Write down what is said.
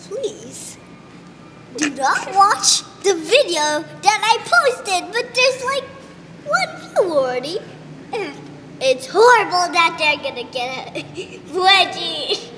please do not watch the video that I posted, but there's like 1 view already. And it's horrible that they're gonna get a wedgie.